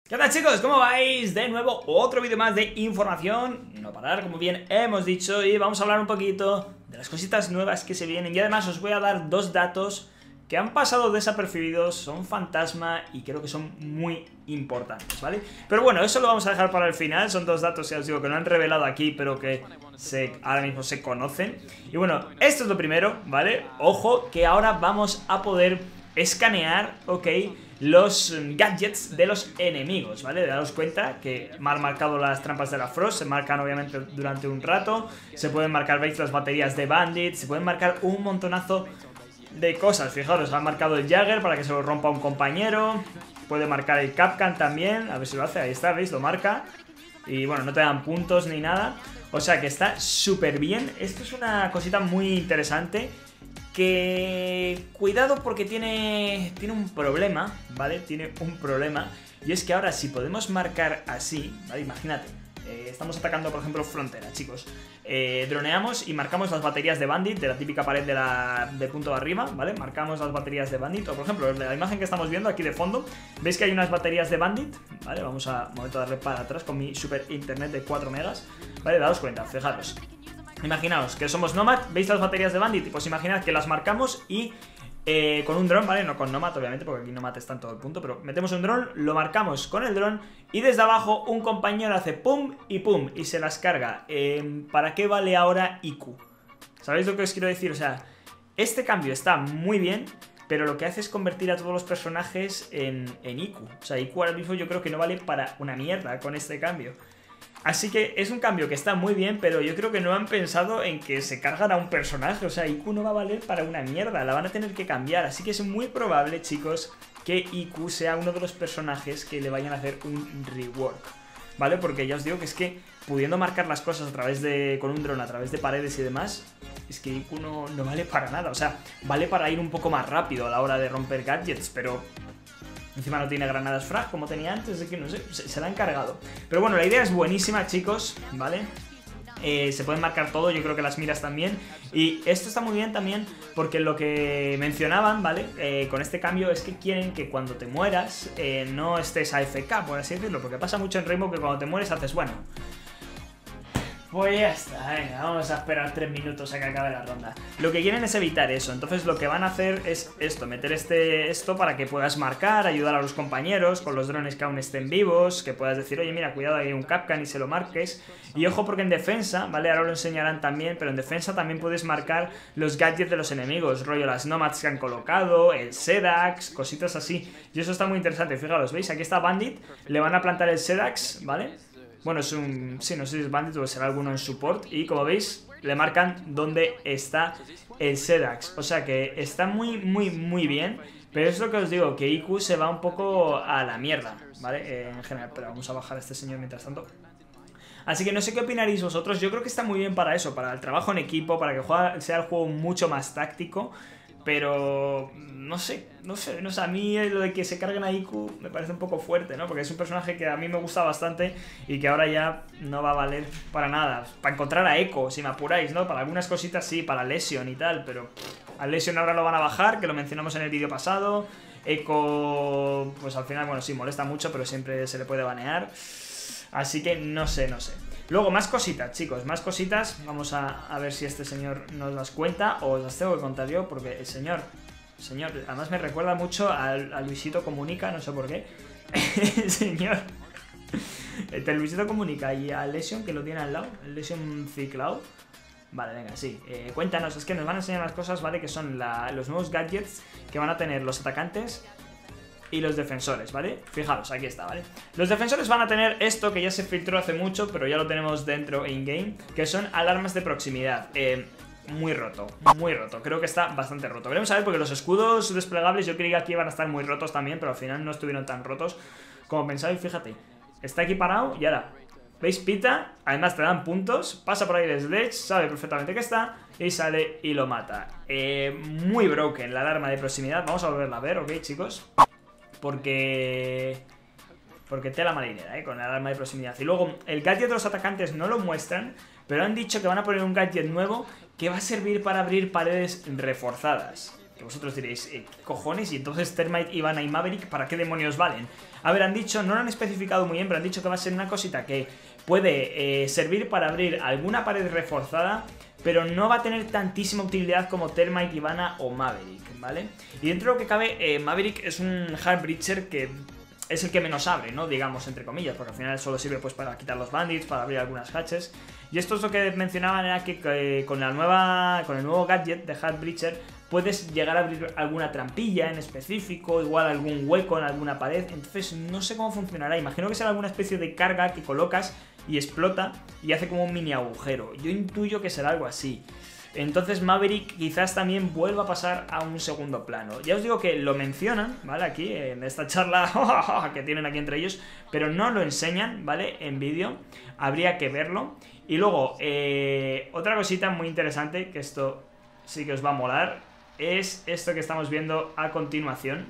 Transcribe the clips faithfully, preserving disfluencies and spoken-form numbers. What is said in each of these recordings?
¿Qué tal, chicos? ¿Cómo vais? De nuevo, otro vídeo más de información, no parar, como bien hemos dicho, y vamos a hablar un poquito de las cositas nuevas que se vienen. Y además os voy a dar dos datos que han pasado desapercibidos, son fantasma y creo que son muy importantes, ¿vale? Pero bueno, eso lo vamos a dejar para el final, son dos datos, ya os digo, que no han revelado aquí, pero que se, ahora mismo se conocen. Y bueno, esto es lo primero, ¿vale? Ojo, que ahora vamos a poder escanear, ¿ok?, los gadgets de los enemigos, ¿vale? Daos cuenta que me han marcado las trampas de la Frost, se marcan obviamente durante un rato, se pueden marcar, veis, las baterías de Bandit, se pueden marcar un montonazo de cosas. Fijaros, han marcado el Jagger para que se lo rompa un compañero, puede marcar el Kapkan también, a ver si lo hace, ahí está, ¿veis? Lo marca. Y bueno, no te dan puntos ni nada, o sea que está súper bien. Esto es una cosita muy interesante. Que cuidado porque tiene, tiene un problema, ¿vale? Tiene un problema. Y es que ahora si podemos marcar así, ¿vale? Imagínate, eh, estamos atacando por ejemplo frontera, chicos. eh, Droneamos y marcamos las baterías de Bandit de la típica pared de la, del punto de arriba, ¿vale? Marcamos las baterías de Bandit. O por ejemplo, la imagen que estamos viendo aquí de fondo, ¿veis que hay unas baterías de Bandit? ¿Vale? Vamos a, un momento a darle para atrás con mi super internet de cuatro megas. ¿Vale? Daos cuenta, fijaros. Imaginaos que somos Nomad, ¿veis las baterías de Bandit? Pues imaginad que las marcamos y eh, con un dron, ¿vale? No con Nomad, obviamente, porque aquí Nomad está en todo el punto, pero metemos un dron, lo marcamos con el dron y desde abajo un compañero hace pum y pum y se las carga. Eh, ¿Para qué vale ahora I Q? ¿Sabéis lo que os quiero decir? O sea, este cambio está muy bien, pero lo que hace es convertir a todos los personajes en, en I Q. O sea, I Q ahora mismo yo creo que no vale para una mierda con este cambio. Así que es un cambio que está muy bien, pero yo creo que no han pensado en que se cargan a un personaje. O sea, I Q no va a valer para una mierda, la van a tener que cambiar. Así que es muy probable, chicos, que I Q sea uno de los personajes que le vayan a hacer un rework, ¿vale? Porque ya os digo que es que pudiendo marcar las cosas a través de, con un dron, a través de paredes y demás, es que I Q no, no vale para nada. O sea, vale para ir un poco más rápido a la hora de romper gadgets, pero encima no tiene granadas frag como tenía antes, es que no sé, se, se la han cargado. Pero bueno, la idea es buenísima, chicos, ¿vale? Eh, se pueden marcar todo, yo creo que las miras también. Y esto está muy bien también porque lo que mencionaban, ¿vale? Eh, con este cambio es que quieren que cuando te mueras eh, no estés A F K, por así decirlo. Porque pasa mucho en Rainbow que cuando te mueres haces, bueno, pues ya está, venga, vamos a esperar tres minutos a que acabe la ronda. Lo que quieren es evitar eso, entonces lo que van a hacer es esto, meter este esto para que puedas marcar, ayudar a los compañeros con los drones que aún estén vivos, que puedas decir, oye, mira, cuidado, hay un Kapkan y se lo marques. Y ojo porque en defensa, ¿vale? Ahora lo enseñarán también, pero en defensa también puedes marcar los gadgets de los enemigos, rollo las Nomads que han colocado, el Sedax, cositas así. Y eso está muy interesante, fijaros, ¿veis? Aquí está Bandit, le van a plantar el Sedax, ¿vale? Bueno, es un... sí, no sé si es Bandit o será alguno en support. Y como veis, le marcan dónde está el Sedax. O sea que está muy, muy, muy bien. Pero es lo que os digo, que I Q se va un poco a la mierda, ¿vale? Eh, en general, pero vamos a bajar a este señor mientras tanto. Así que no sé qué opinaréis vosotros. Yo creo que está muy bien para eso, para el trabajo en equipo, para que juega, sea el juego mucho más táctico. Pero no sé, no sé, no sé, a mí lo de que se carguen a I Q me parece un poco fuerte, ¿no? Porque es un personaje que a mí me gusta bastante y que ahora ya no va a valer para nada. Para encontrar a Echo, si me apuráis, ¿no? Para algunas cositas sí, para Lesion y tal, pero a Lesion ahora lo van a bajar, que lo mencionamos en el vídeo pasado. Echo, pues al final, bueno, sí, molesta mucho, pero siempre se le puede banear. Así que no sé, no sé. Luego, más cositas, chicos, más cositas. Vamos a, a ver si este señor nos las cuenta o os las tengo que contar yo, porque el señor, el señor, además me recuerda mucho a, a Luisito Comunica, no sé por qué. El señor, entre Luisito Comunica y a Lesion, que lo tiene al lado, el Lesion Cicloud. Vale, venga, sí, eh, cuéntanos, es que nos van a enseñar las cosas, ¿vale? Que son la, los nuevos gadgets que van a tener los atacantes y los defensores, ¿vale? Fijaros, aquí está, ¿vale? Los defensores van a tener esto que ya se filtró hace mucho, pero ya lo tenemos dentro in-game, que son alarmas de proximidad. Eh, muy roto, muy roto, creo que está bastante roto. Veremos a ver, porque los escudos desplegables yo creía que iban a estar muy rotos también, pero al final no estuvieron tan rotos como pensaba. Y fíjate, está aquí parado y ahora, ¿veis? Pita, además te dan puntos, pasa por ahí el Sledge, sabe perfectamente que está y sale y lo mata. Eh, muy broken la alarma de proximidad, vamos a volverla a ver, ¿ok, chicos? Porque... Porque tela marinera, ¿eh? Con la alarma de proximidad. Y luego, el gadget de los atacantes no lo muestran, pero han dicho que van a poner un gadget nuevo que va a servir para abrir paredes reforzadas. Que vosotros diréis, eh, ¿qué cojones? Y entonces Termite, Ivana y Maverick, ¿para qué demonios valen? A ver, han dicho, no lo han especificado muy bien, pero han dicho que va a ser una cosita que puede eh, servir para abrir alguna pared reforzada, pero no va a tener tantísima utilidad como Termite, Ivana o Maverick, ¿vale? Y dentro de lo que cabe, eh, Maverick es un hard breacher que es el que menos abre, ¿no? Digamos, entre comillas, porque al final solo sirve pues para quitar los bandits, para abrir algunas hatches. Y esto es lo que mencionaban, era que eh, con la nueva, con el nuevo gadget de hard breacher puedes llegar a abrir alguna trampilla en específico, igual algún hueco en alguna pared. Entonces no sé cómo funcionará, imagino que será alguna especie de carga que colocas y explota y hace como un mini agujero. Yo intuyo que será algo así. Entonces Maverick quizás también vuelva a pasar a un segundo plano. Ya os digo que lo mencionan, ¿vale? Aquí en esta charla que tienen aquí entre ellos, pero no lo enseñan, ¿vale? En vídeo, habría que verlo. Y luego, eh, otra cosita muy interesante, que esto sí que os va a molar, es esto que estamos viendo a continuación,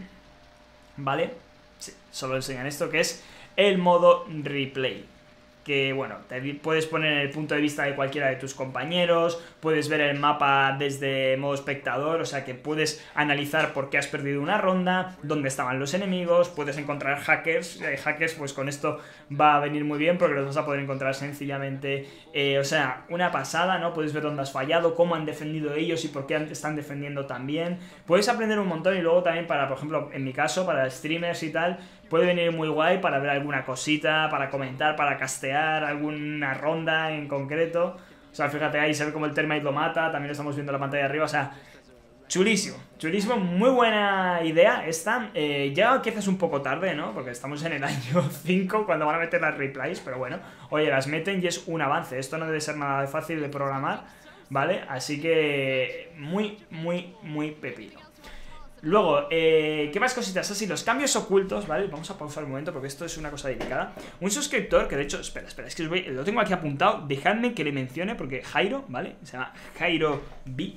¿vale? Sí, solo enseñan esto, que es el modo replay. Que bueno, te puedes poner en el punto de vista de cualquiera de tus compañeros, puedes ver el mapa desde modo espectador, o sea que puedes analizar por qué has perdido una ronda, dónde estaban los enemigos, puedes encontrar hackers, eh, hackers pues con esto va a venir muy bien porque los vas a poder encontrar sencillamente, eh, o sea, una pasada, ¿no? Puedes ver dónde has fallado, cómo han defendido ellos y por qué están defendiendo también, puedes aprender un montón y luego también para, por ejemplo, en mi caso, para streamers y tal, puede venir muy guay para ver alguna cosita, para comentar, para castear alguna ronda en concreto. O sea, fíjate ahí, se ve como el Termite lo mata, también lo estamos viendo en la pantalla de arriba, o sea, chulísimo, chulísimo, muy buena idea esta. Eh, ya quizás un poco tarde, ¿no? Porque estamos en el año cinco cuando van a meter las replays, pero bueno, oye, las meten y es un avance, esto no debe ser nada fácil de programar, ¿vale? Así que muy, muy, muy pepino. Luego, eh, ¿qué más cositas? Así, los cambios ocultos, ¿vale? Vamos a pausar un momento porque esto es una cosa delicada. Un suscriptor, que de hecho, espera, espera, es que os voy, lo tengo aquí apuntado. Dejadme que le mencione porque Jairo, ¿vale? Se llama Jairo B.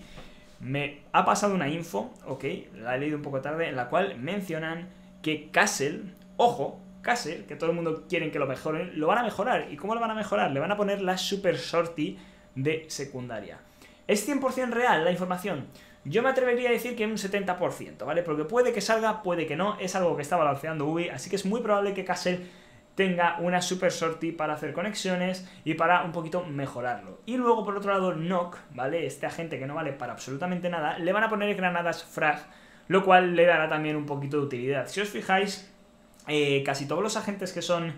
Me ha pasado una info, ok, la he leído un poco tarde, en la cual mencionan que Castle, ojo, Castle, que todo el mundo quiere que lo mejoren, lo van a mejorar. ¿Y cómo lo van a mejorar? Le van a poner la Super Shorty de secundaria. ¿Es cien por cien real la información? Yo me atrevería a decir que un setenta por ciento, ¿vale? Porque puede que salga, puede que no, es algo que está balanceando Ubi, así que es muy probable que Castle tenga una Super Shorty para hacer conexiones y para un poquito mejorarlo. Y luego, por otro lado, Nock, ¿vale? Este agente que no vale para absolutamente nada, le van a poner granadas frag, lo cual le dará también un poquito de utilidad. Si os fijáis, eh, casi todos los agentes que son...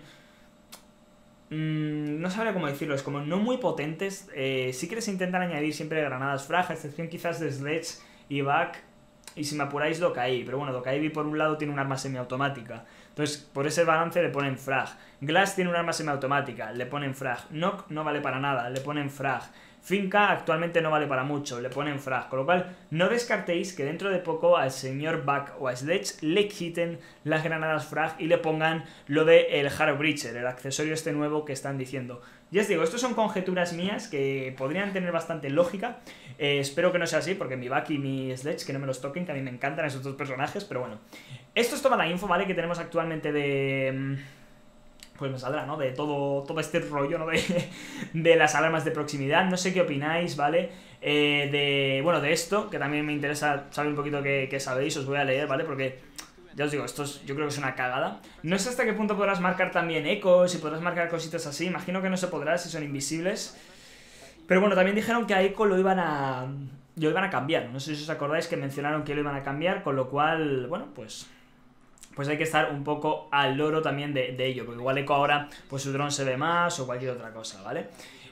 Mm, no sabría cómo decirlo, es como no muy potentes, eh, sí que les intentan añadir siempre granadas frag, a excepción quizás de Sledge y Back, y si me apuráis Dokaibi, pero bueno, Dokaibi por un lado tiene un arma semiautomática, entonces por ese balance le ponen frag. Glass tiene un arma semiautomática, le ponen frag. Nock no vale para nada, le ponen frag. Finca actualmente no vale para mucho, le ponen frag, con lo cual no descartéis que dentro de poco al señor Back o a Sledge le quiten las granadas frag y le pongan lo de el Hard Breacher, el accesorio este nuevo que están diciendo. Ya os digo, estos son conjeturas mías que podrían tener bastante lógica, eh, espero que no sea así porque mi Back y mi Sledge que no me los toquen, que a mí me encantan esos dos personajes, pero bueno. Esto es toda la info, ¿vale? Que tenemos actualmente de... pues me saldrá, ¿no? De todo, todo este rollo, ¿no? De, de las alarmas de proximidad. No sé qué opináis, ¿vale? Eh, de, bueno, de esto, que también me interesa saber un poquito qué, qué sabéis, os voy a leer, ¿vale? Porque, ya os digo, esto es, yo creo que es una cagada. No sé hasta qué punto podrás marcar también ecos, si podrás marcar cositas así. Imagino que no se podrá si son invisibles. Pero bueno, también dijeron que a eco lo iban a... lo iban a cambiar. No sé si os acordáis que mencionaron que lo iban a cambiar, con lo cual, bueno, pues... pues hay que estar un poco al loro también de, de ello, porque igual Echo ahora, pues su dron se ve más o cualquier otra cosa, ¿vale?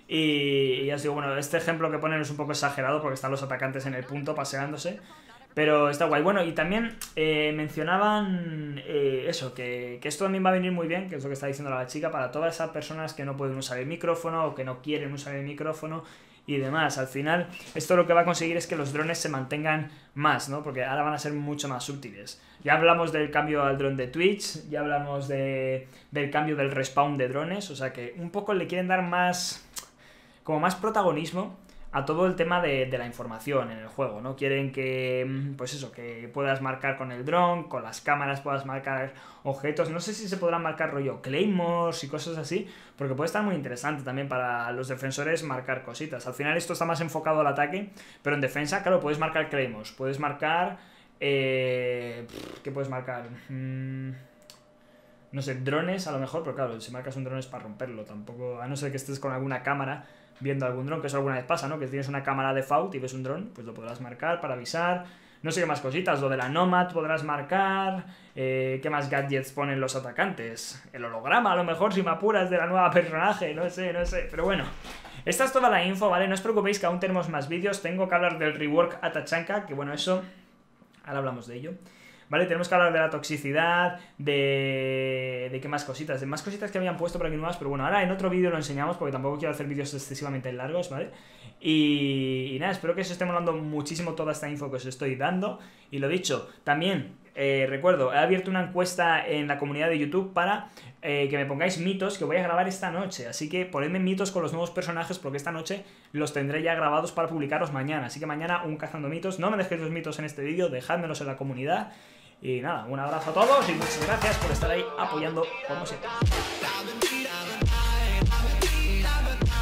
Y, y ya os digo, bueno, este ejemplo que ponen es un poco exagerado porque están los atacantes en el punto paseándose, pero está guay. Bueno, y también eh, mencionaban eh, eso, que, que esto también va a venir muy bien, que es lo que está diciendo la chica, para todas esas personas que no pueden usar el micrófono o que no quieren usar el micrófono y demás. Al final, esto lo que va a conseguir es que los drones se mantengan más, ¿no? Porque ahora van a ser mucho más útiles. Ya hablamos del cambio al dron de Twitch, ya hablamos de, del cambio del respawn de drones, o sea que un poco le quieren dar más, como más protagonismo a todo el tema de, de la información en el juego, ¿no? Quieren que, pues eso, que puedas marcar con el dron, con las cámaras puedas marcar objetos. No sé si se podrán marcar rollo claymores y cosas así, porque puede estar muy interesante también para los defensores marcar cositas. Al final esto está más enfocado al ataque, pero en defensa, claro, puedes marcar claymores, puedes marcar Eh, ¿Qué puedes marcar? Mm, no sé, drones a lo mejor, pero claro, si marcas un dron es para romperlo. Tampoco, a no ser que estés con alguna cámara viendo algún dron, que eso alguna vez pasa, ¿no? Que tienes una cámara default y ves un dron, pues lo podrás marcar para avisar. No sé qué más cositas, lo de la Nomad podrás marcar. Eh, ¿Qué más gadgets ponen los atacantes? El holograma, a lo mejor, si me apuras, de la nueva personaje, no sé, no sé. Pero bueno, esta es toda la info, ¿vale? No os preocupéis que aún tenemos más vídeos. Tengo que hablar del rework a Tachanka, que bueno, eso, ahora hablamos de ello. ¿Vale? Tenemos que hablar de la toxicidad, de... de qué más cositas, de más cositas que habían puesto por aquí nuevas, pero bueno, ahora en otro vídeo lo enseñamos porque tampoco quiero hacer vídeos excesivamente largos, ¿vale? Y, y nada, espero que os esté molando muchísimo toda esta info que os estoy dando. Y lo dicho, también, eh, recuerdo, he abierto una encuesta en la comunidad de YouTube para eh, que me pongáis mitos que voy a grabar esta noche. Así que ponedme mitos con los nuevos personajes porque esta noche los tendré ya grabados para publicarlos mañana. Así que mañana un cazando mitos. No me dejéis los mitos en este vídeo, dejádmelos en la comunidad. Y nada, un abrazo a todos y muchas gracias por estar ahí apoyando como siempre.